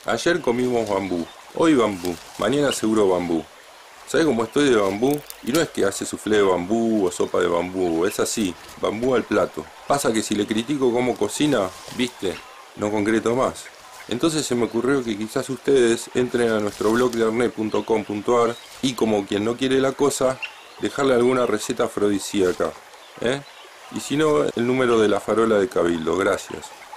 Ayer comimos bambú, hoy bambú, mañana seguro bambú. ¿Sabe cómo estoy de bambú? Y no es que hace soufflé de bambú o sopa de bambú, es así, bambú al plato. Pasa que si le critico cómo cocina, viste, no concreto más. Entonces se me ocurrió que quizás ustedes entren a nuestro blog de arnet.com.ar y como quien no quiere la cosa, dejarle alguna receta afrodisíaca, ¿eh? Y si no, el número de la farola de Cabildo. Gracias.